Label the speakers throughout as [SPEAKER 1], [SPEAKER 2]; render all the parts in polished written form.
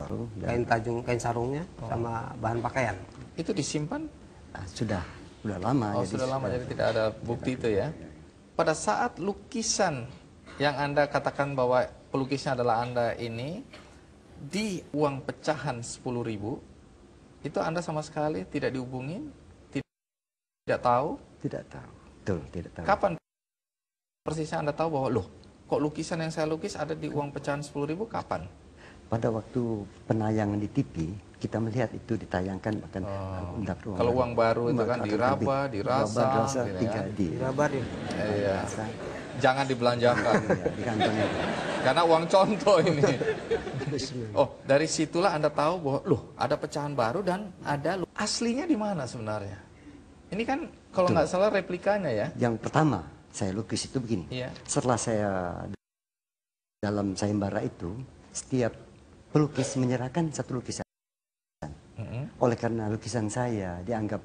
[SPEAKER 1] kain tajung, kain sarungnya, sama bahan pakaian.
[SPEAKER 2] Itu disimpan?
[SPEAKER 3] Sudah lama.
[SPEAKER 2] Oh, sudah lama, jadi tidak ada bukti itu ya. Pada saat lukisan yang Anda katakan bahwa pelukisnya adalah Anda ini, di uang pecahan 10.000, itu Anda sama sekali tidak dihubungin, tidak tahu?
[SPEAKER 3] Tidak tahu. Betul, tidak tahu.
[SPEAKER 2] Kapan persisnya Anda tahu bahwa, loh, kok lukisan yang saya lukis ada di uang pecahan 10.000, kapan?
[SPEAKER 3] Pada waktu penayangan di TV, kita melihat itu ditayangkan bahkan
[SPEAKER 2] kalau uang baru itu kan diraba, dirasa,
[SPEAKER 1] Diraba,
[SPEAKER 2] iya. Jangan dibelanjakan.
[SPEAKER 3] Di kantongnya.
[SPEAKER 2] Karena uang contoh ini. Oh, dari situlah Anda tahu bahwa, loh, ada pecahan baru dan ada aslinya di mana sebenarnya? Ini kan kalau nggak salah replikanya ya.
[SPEAKER 3] Yang pertama saya lukis itu begini.
[SPEAKER 2] Iya.
[SPEAKER 3] Setelah saya dalam sayembara itu, setiap pelukis menyerahkan satu lukisan. Oleh karena lukisan saya dianggap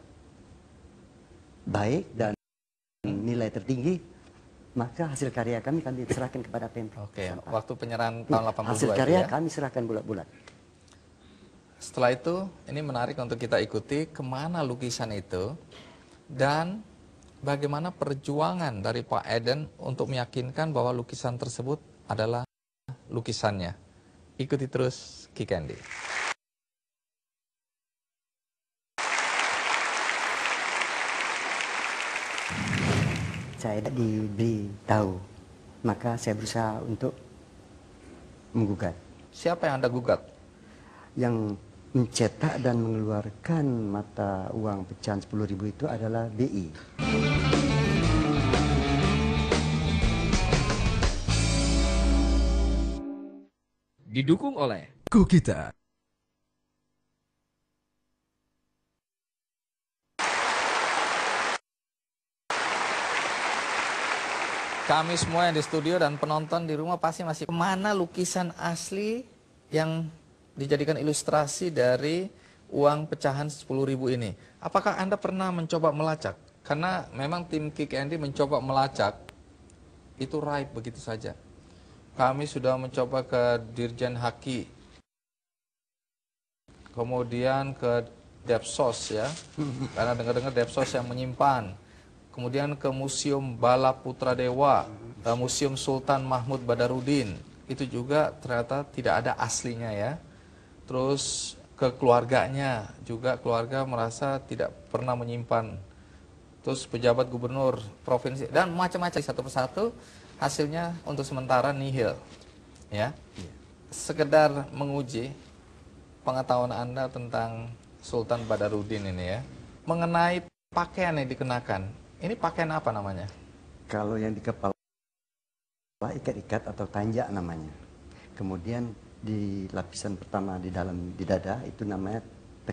[SPEAKER 3] baik dan nilai tertinggi, maka hasil karya kami diserahkan kepada Pemprov.
[SPEAKER 2] Oke, waktu penyerahan tahun 82
[SPEAKER 3] hasil karya
[SPEAKER 2] ya?
[SPEAKER 3] kami serahkan bulat-bulat.
[SPEAKER 2] Setelah itu, ini menarik untuk kita ikuti kemana lukisan itu dan bagaimana perjuangan dari Pak Eden untuk meyakinkan bahwa lukisan tersebut adalah lukisannya. Ikuti terus Ki Candy.
[SPEAKER 3] Saya diberi tahu, maka saya berusaha untuk menggugat.
[SPEAKER 2] Siapa yang Anda gugat?
[SPEAKER 3] Yang mencetak dan mengeluarkan mata uang pecahan 10.000 itu adalah BI.
[SPEAKER 4] Didukung oleh Kokita.
[SPEAKER 2] Kami semua yang di studio dan penonton di rumah pasti masih, kemana lukisan asli yang dijadikan ilustrasi dari uang pecahan 10.000 ini? Apakah Anda pernah mencoba melacak? Karena memang tim Ki Candy mencoba melacak, itu raib begitu saja. Kami sudah mencoba ke Dirjen Haki, kemudian ke Depsos ya, karena dengar-dengar Depsos yang menyimpan. Kemudian ke Museum Bala Putra Dewa, Museum Sultan Mahmud Badarudin, itu juga ternyata tidak ada aslinya ya. Terus ke keluarganya juga, keluarga merasa tidak pernah menyimpan. Terus pejabat gubernur provinsi dan macam-macam, satu persatu hasilnya untuk sementara nihil ya. Sekedar menguji pengetahuan Anda tentang Sultan Badarudin ini ya, mengenai pakaian yang dikenakan. Ini pakaian apa namanya?
[SPEAKER 3] Kalau yang di kepala ikat-ikat atau tanjak namanya. Kemudian di lapisan pertama di dalam di dada itu namanya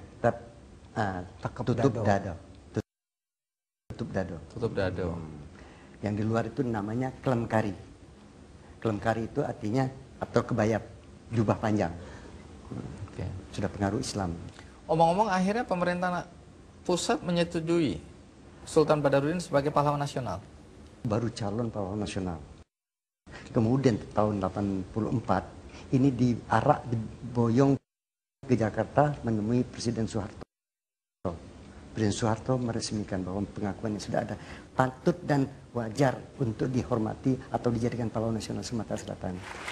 [SPEAKER 3] tutup dado. Tutup dado.
[SPEAKER 2] Tutup dado.
[SPEAKER 3] Yang di luar itu namanya kelemkari. Kelemkari itu artinya atau kebaya jubah panjang. Sudah pengaruh Islam.
[SPEAKER 2] Omong-omong, akhirnya pemerintah pusat menyetujui Sultan Badarudin sebagai pahlawan nasional.
[SPEAKER 3] Baru calon pahlawan nasional. Kemudian tahun 84 ini diarak, diboyong ke Jakarta menemui Presiden Soeharto. Presiden Soeharto meresmikan bahwa pengakuan yang sudah ada patut dan wajar untuk dihormati atau dijadikan pahlawan nasional Sumatera Selatan.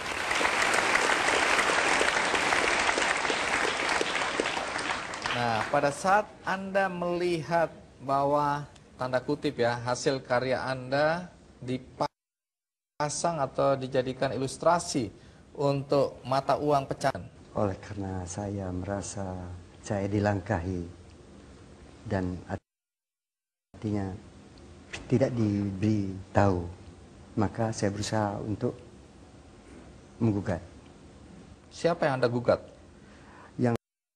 [SPEAKER 2] Nah, pada saat Anda melihat bahwa tanda kutip ya, hasil karya Anda dipasang atau dijadikan ilustrasi untuk mata uang pecahan.
[SPEAKER 3] Oleh karena saya merasa saya dilangkahi dan artinya tidak diberi tahu, maka saya berusaha untuk menggugat.
[SPEAKER 2] Siapa yang Anda gugat?